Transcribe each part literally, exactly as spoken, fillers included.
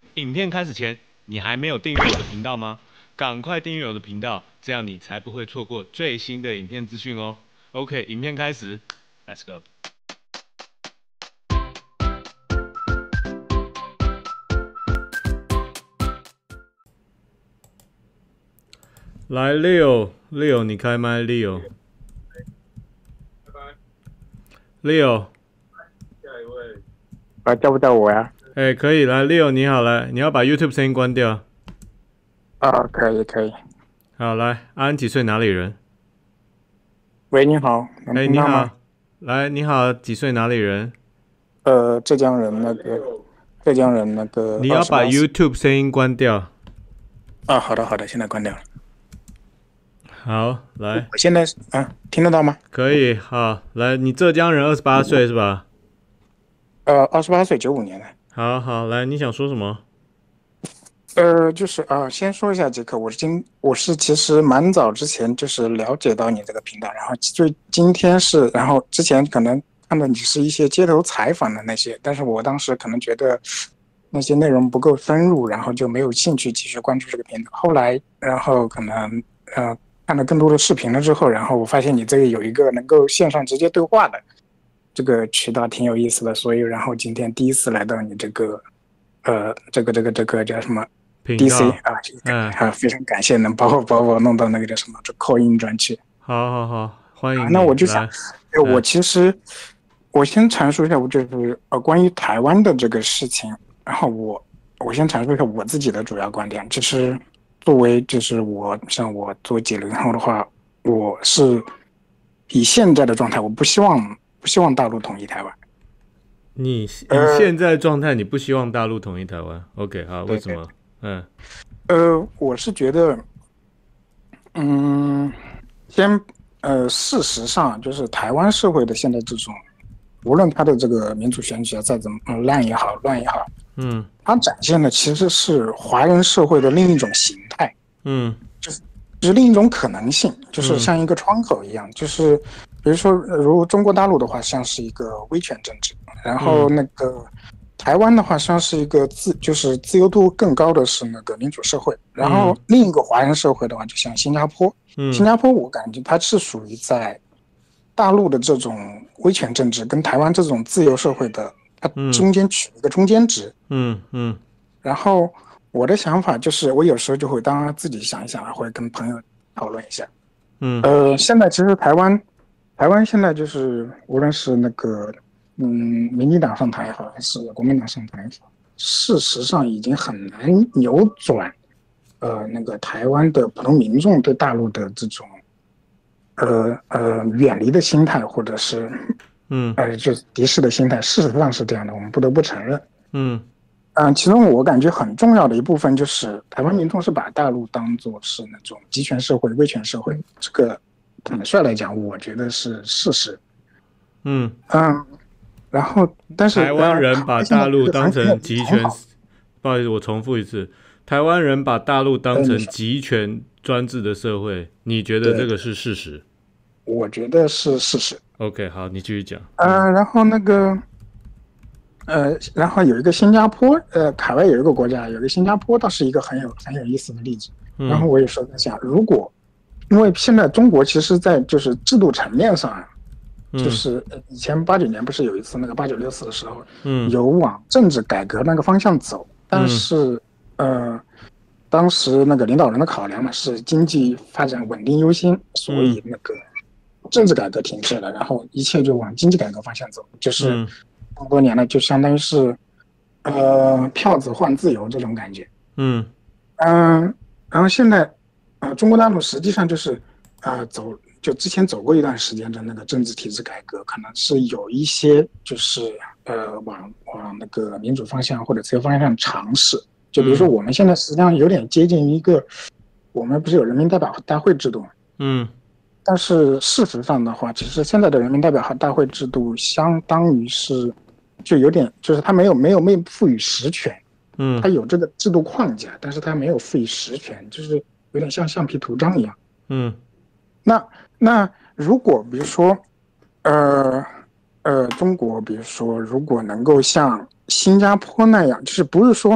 影片开始前，你还没有订阅我的频道吗？赶快订阅我的频道，这样你才不会错过最新的影片资讯哦。OK，影片开始 ，Let's go。来，Leo，Leo，你开麦，Leo，Leo， 啊，叫不叫我呀？ 哎，可以，来，Leo，你好，来，你要把 YouTube 声音关掉。 啊，可以可以。 好，来，安几岁？哪里人？ 喂，你好，能哎， 听到吗？ 你好，来，你好，几岁？哪里人？ 呃，浙江人那个，浙江人那个你要把二十八岁。 YouTube 声音关掉。 啊，好的好的，现在关掉了。 好，来， 我现在是啊，听得到吗？ 可以，好，来，你浙江人，二十八岁是吧？ 呃，二十八岁，九五年的。 好好，来，你想说什么？ 呃，就是啊，先说一下杰克，我是今我是其实蛮早之前就是了解到你这个频道，然后最今天是，然后之前可能看到你是一些街头采访的那些，但是我当时可能觉得那些内容不够深入，然后就没有兴趣继续关注这个频道。后来，然后可能呃看了更多的视频了之后，然后我发现你这个有一个能够线上直接对话的这个渠道挺有意思的，所以然后今天第一次来到你这个呃这个这个这个叫什么？ 频 D C 道， 啊， 嗯， 啊，非常感谢能把我把我弄到那个叫什么这 call in 专区好好好，欢啊。 迎你， 那我就想， 来， 哎，我嗯， 其实我先阐述一下，我就是呃关于台湾的这个事情，然后我我先阐述一下我自己的主要观点。就是作为就是我像我作为九零后的话，我是以现在的状态，我不希望不希望大陆统一台湾。 你以呃， 现在状态，你不希望大陆统一台湾？OK，好，为对对， 什么？嗯呃，我是觉得，嗯。先呃，事实上就是台湾社会的现在这种，无论它的这个民主选举啊再怎么、嗯、烂也好，乱也好， 嗯它展现的其实是华人社会的另一种形态， 嗯就是另一种可能性，就是嗯像一个窗口一样。就是比如说，呃如中国大陆的话，像是一个威权政治，然后嗯那个台湾的话，像是一个自就是自由度更高的是那个民主社会，然后嗯另一个华人社会的话，就像新加坡，新嗯加坡我感觉它是属于在大陆的这种威权政治跟台湾这种自由社会的，它嗯中间取一个中间值。 嗯嗯然后我的想法就是，我有时候就会当然自己想一想，或者跟朋友讨论一下。 嗯呃，现在其实台湾，台湾现在就是无论是那个嗯民进党上台也好，还是国民党上台也好，事实上已经很难扭转呃那个台湾的普通民众对大陆的这种呃呃远离的心态，或者是嗯呃就是敌视的心态。事实上是这样的，我们不得不承认。 嗯嗯、呃其中我感觉很重要的一部分就是台湾民众是把大陆当作是那种集权社会、威权社会。这个坦率来讲，我觉得是事实。 嗯， 嗯，然后但是台湾呃， 人把台湾现在大陆当有一个很很有成集权， 很好。 不好意思，我重复一次，台湾人把大陆当呃，你成说集权专制的社会，你觉得对对， 这个是事实我觉得是事实。 ？OK，好，你继续讲。嗯呃，然后那个呃，然后有一个新加坡，呃，海外有一个国家，有一个新加坡，倒是一个很有很有意思的例子。然嗯后我也说在想，如果因为现在中国其实，在就是制度层面上啊，就嗯是呃以前八九年不是有一次那个八九六四的时候， 嗯有往政治改革那个方向走，但嗯是呃，当时那个领导人的考量嘛是经济发展稳定优先，所嗯以那个政治改革停滞了，然后一切就往经济改革方向走，就是嗯这么多年了，就相当于是呃票子换自由这种感觉。 嗯嗯，然后现在，呃，中国大陆实际上就是，呃，走就之前走过一段时间的那个政治体制改革，可能是有一些就是呃往往那个民主方向或者自由方向尝试。就比如说嗯我们现在实际上有点接近于一个，我们不是有人民代表大会制度吗？ 嗯但是事实上的话，其实现在的人民代表大会制度相当于是，就有点就是它没有没有没有赋予实权。它嗯有这个制度框架，但是它没有赋予实权，就是有点像橡皮图章一样。 嗯那那如果比如说，呃呃，中国比如说如果能够像新加坡那样，就是不是说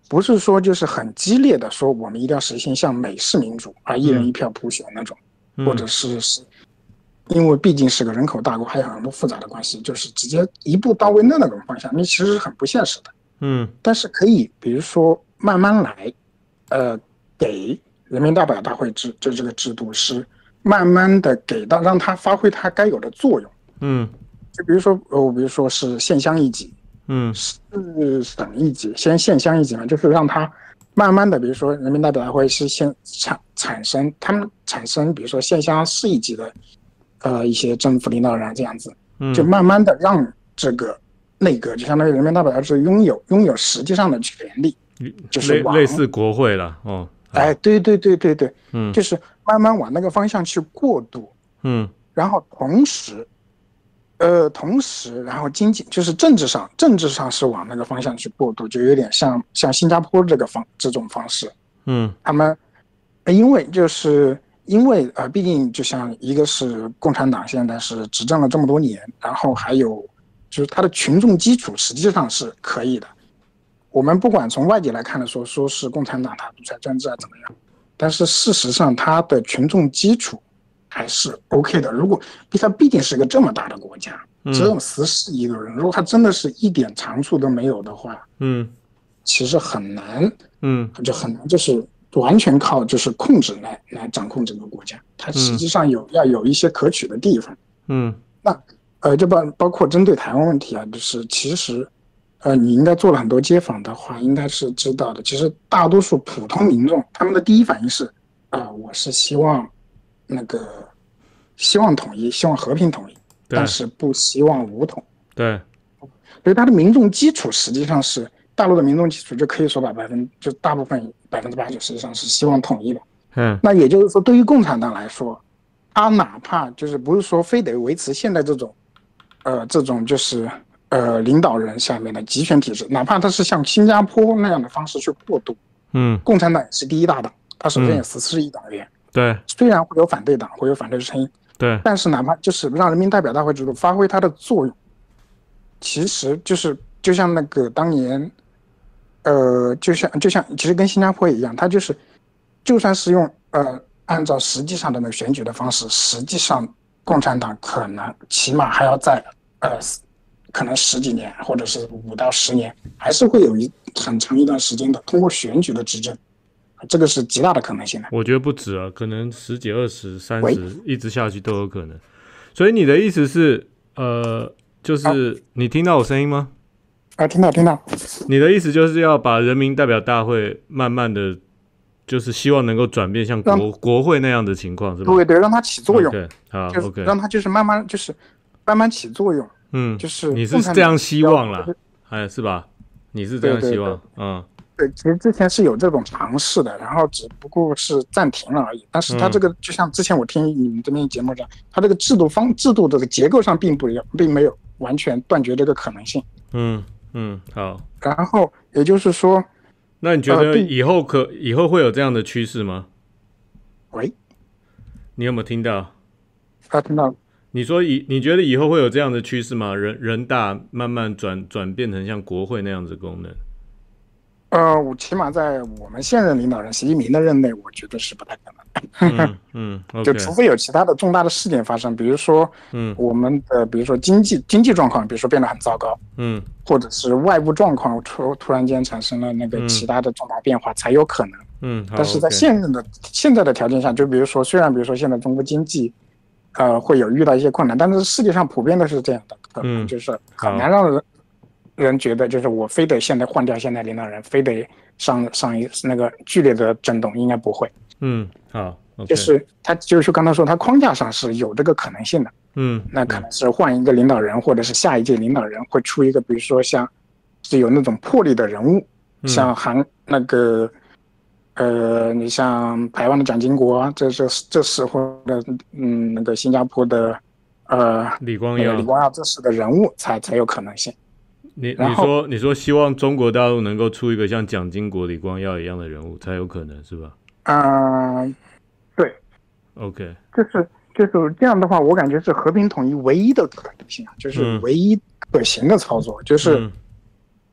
不是说就是很激烈的说我们一定要实现像美式民主啊一人一票普选那种， 嗯、 或者是是，因为毕竟是个人口大国，还有很多复杂的关系，就是直接一步到位的那种方向，你其实是很不现实的。 嗯， 但是可以比如说慢慢来，呃，给人民代表大会制就这个制度是慢慢的给到让它发挥它该有的作用。 嗯， 就比如说呃，比如说是县乡一级， 嗯， 市省一级，先县乡一级嘛，就是让它慢慢的，比如说人民代表大会是先产产生他们产生，比如说县乡市一级的呃一些政府领导人这样子，就慢慢的让这个内阁就相当于人民代表大会拥有拥有实际上的权利，就是类类似国会了哦。 哎，对对对对对， 嗯， 就是慢慢往那个方向去过渡。 嗯， 然后同时，呃，同时，然后经济就是政治上，政治上是往那个方向去过渡，就有点像像新加坡这个方这种方式。 嗯， 他们因为就是因为呃，毕竟就像一个是共产党现在是执政了这么多年，然后还有就是他的群众基础实际上是可以的。我们不管从外界来看的说，说是共产党他独裁专制啊怎么样，但是事实上他的群众基础还是 OK 的。如果它毕竟是个这么大的国家，只有十四亿个人，如果他真的是一点长处都没有的话， 嗯， 其实很难， 嗯， 就很难，就是完全靠就是控制来来掌控整个国家。它实际上有、嗯、要有一些可取的地方。 嗯， 那呃，就包包括针对台湾问题啊，就是其实。呃，你应该做了很多街访的话，应该是知道的。其实大多数普通民众，他们的第一反应是，啊、呃，我是希望那个希望统一，希望和平统一，但是不希望武统。 对， 所以他的民众基础实际上是大陆的民众基础，就可以说把百分就大部分百分之八九实际上是希望统一的。 嗯， 那也就是说，对于共产党来说，他哪怕就是不是说非得维持现在这种，呃，这种就是。呃，领导人下面的集权体制，哪怕他是像新加坡那样的方式去过渡， 嗯， 共产党也是第一大党，他首先有十四亿党员， 对， 虽然会有反对党，会有反对声音， 对， 但是哪怕就是让人民代表大会制度发挥它的作用，其实就是就像那个当年，呃，就像就像其实跟新加坡一样，他就是就算是用呃按照实际上的那个选举的方式，实际上共产党可能起码还要在呃。可能十几年，或者是五到十年，还是会有一很长一段时间的通过选举的执政，这个是极大的可能性的。 我觉得不止啊，可能十几、二十、三十，一直下去都有可能。所以你的意思是，呃，就是你听到我声音吗？ 啊，听到听到。 你的意思就是要把人民代表大会慢慢的，就是希望能够转变像国国会那样的情况，是吧？ 对对，让它起作用。 对，好 ，OK， 让它就是慢慢就是慢慢起作用。 嗯， 就是你是这样希望啦，哎，是吧？你是这样希望， 对对对嗯， 对，其实之前是有这种尝试的，然后只不过是暂停了而已。但是它这个、嗯、就像之前我听你们这边节目这样，它这个制度方制度这个结构上并不一样，并没有完全断绝这个可能性。 嗯嗯，好。 然后也就是说， 那你觉得以后可、呃、以后会有这样的趋势吗？ 喂， 你有没有听到？ 啊，听到。 你说以你觉得以后会有这样的趋势吗？人人大慢慢转转变成像国会那样子的功能？ 呃，我起码在我们现任领导人习近平的任内，我觉得是不太可能。嗯嗯， okay. 就除非有其他的重大的事件发生，比如说，嗯，我们的比如说经济经济状况，比如说变得很糟糕， 嗯， 或者是外部状况突突然间产生了那个其他的重大变化，才有可能。 嗯， 但是在现任的、okay. 现在的条件下，就比如说，虽然比如说现在中国经济。呃，会有遇到一些困难，但是世界上普遍都是这样的，可能就是很难让人、嗯、人觉得，就是我非得现在换掉现在领导人，非得上上一那个剧烈的震动，应该不会。 嗯，好， okay. 就是他就是刚才说，他框架上是有这个可能性的。 嗯， 那可能是换一个领导人，或者是下一届领导人会出一个，比如说像是有那种魄力的人物， 嗯、 像韩那个。呃，你像台湾的蒋经国，这这这时候的，嗯，那个新加坡的，呃， 李光耀， 李光耀这时的人物才才有可能性。 你你说你说希望中国大陆能够出一个像蒋经国、李光耀一样的人物才有可能是吧？ 嗯、呃，对 ，OK， 就是就是这样的话，我感觉是和平统一唯一的可能性啊，就是唯一可行的操作，嗯、就是。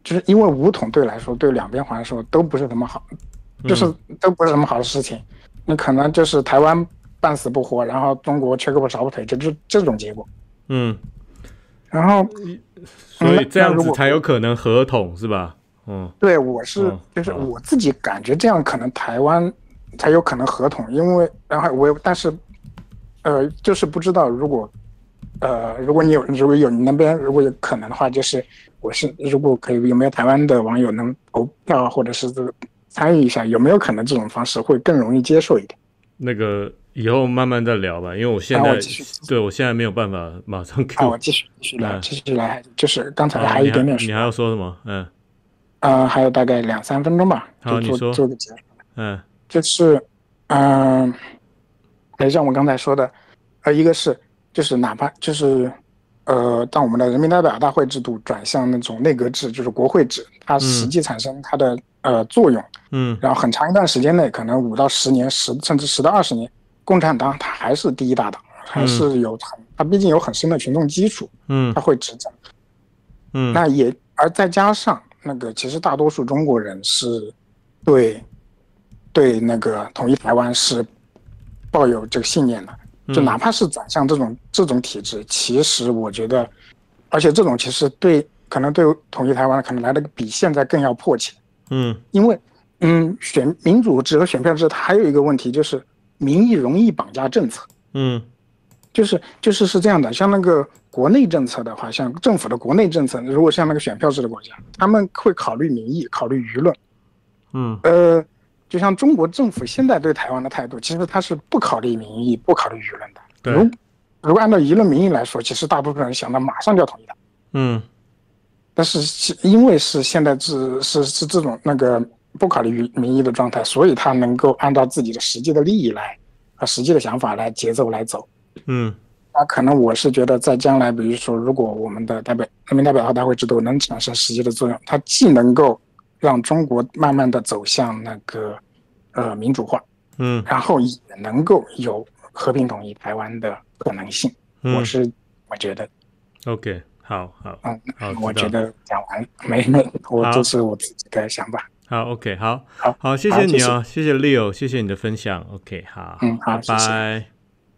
就是因为武统对来说，对两边来说都不是什么好，就是都不是什么好的事情。你可能就是台湾半死不活，然后中国缺胳膊少腿，这就是这种结果。 嗯， 然后， 所以这样子才有可能合统是吧？嗯， 对，我是、嗯、就是我自己感觉这样可能台湾才有可能合统，因为然后我但是，呃，就是不知道如果。呃，如果你有，如果有你那边如果有可能的话，就是我是如果可以，有没有台湾的网友能投票或者是参与一下，有没有可能这种方式会更容易接受一点？ 那个以后慢慢再聊吧，因为我现在、啊、我对我现在没有办法马上给我。 啊，我继续继续来，继续来，就是刚才还有一点点、 啊你，你还要说什么？嗯， 呃，还有大概两三分钟吧， 好， 就做做个结束。 嗯， 就是嗯，呃、像我刚才说的，呃，一个是。就是哪怕就是，呃，当我们的人民代表大会制度转向那种内阁制，就是国会制，它实际产生它的、嗯、呃作用， 嗯， 然后很长一段时间内，可能五到十年，十甚至十到二十年，共产党它还是第一大党，还是有很，它毕竟有很深的群众基础， 嗯， 它会执政， 嗯， 那也而再加上那个，其实大多数中国人是对对那个统一台湾是抱有这个信念的。就哪怕是转向这种这种体制，其实我觉得，而且这种其实对可能对统一台湾可能来的比现在更要迫切。 嗯， 因为嗯，选民主制和选票制，它还有一个问题就是民意容易绑架政策。 嗯， 就是就是是这样的，像那个国内政策的话，像政府的国内政策，如果像那个选票制的国家，他们会考虑民意，考虑舆论。 嗯， 呃。就像中国政府现在对台湾的态度，其实它是不考虑民意、不考虑舆论的。 对， 如如果按照舆论民意来说，其实大部分人想到马上就要统一它。 嗯， 但是因为是现在是是是这种那个不考虑民意的状态，所以他能够按照自己的实际的利益来和实际的想法来节奏来走。 嗯， 那可能我是觉得，在将来，比如说，如果我们的代表人民代表大会制度能产生实际的作用，它既能够让中国慢慢的走向那个呃民主化， 嗯， 然后也能够有和平统一台湾的可能性。嗯、我是我觉得 ，OK， 好好， 嗯， 好， 我觉得讲完没没，我这是我自己的想法。 好 ，OK， 好， 好， 好，谢谢你哦，谢谢 Leo， 谢谢你的分享 ，OK， 好， 嗯，好， 拜拜。 谢谢。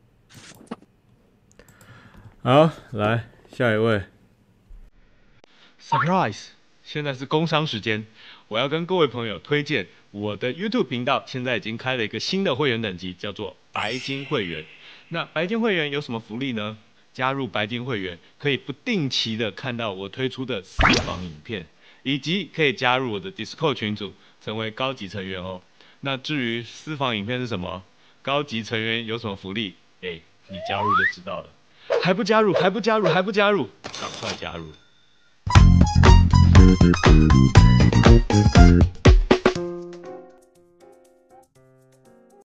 好，来下一位。Surprise！ 现在是工商时间，我要跟各位朋友推荐我的 YouTube 频道，现在已经开了一个新的会员等级，叫做白金会员。那白金会员有什么福利呢？加入白金会员可以不定期的看到我推出的私房影片，以及可以加入我的 Discord 群组，成为高级成员哦。那至于私房影片是什么，高级成员有什么福利？哎，你加入就知道了。还不加入，还不加入，还不加入，赶快加入！